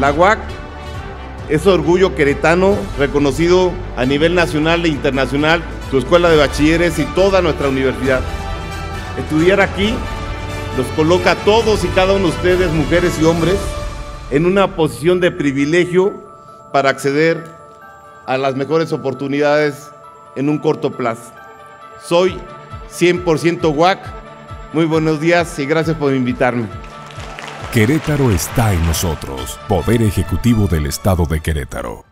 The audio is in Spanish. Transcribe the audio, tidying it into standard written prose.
La UAC es orgullo queretano, reconocido a nivel nacional e internacional, su escuela de bachilleres y toda nuestra universidad. Estudiar aquí los coloca a todos y cada uno de ustedes, mujeres y hombres, en una posición de privilegio para acceder a las mejores oportunidades en un corto plazo. Soy 100% UAC. Muy buenos días y gracias por invitarme. Querétaro está en nosotros. Poder Ejecutivo del Estado de Querétaro.